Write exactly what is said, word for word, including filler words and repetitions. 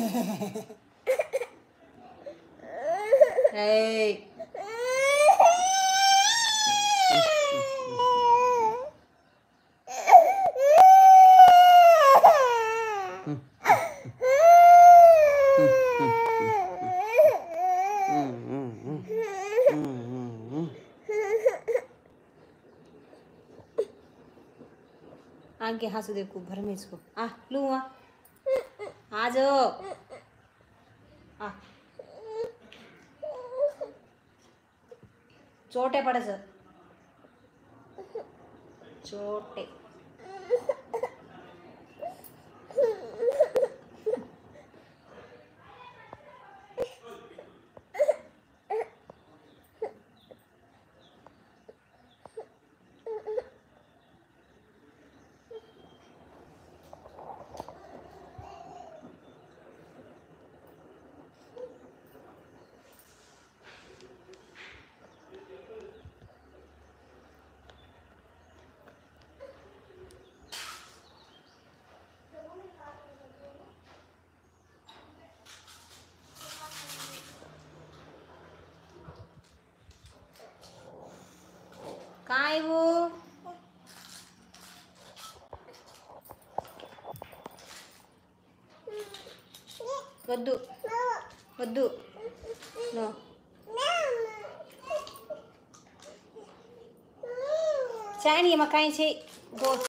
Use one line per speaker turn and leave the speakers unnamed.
ఏయ్ आगे हंसू देखो भर में इसको आ लू आ आ जाओ आ चोटे पड़े सर चोटे काय वो వద్దు వద్దు నో చాయ్ నీ మకాయి చేయి గో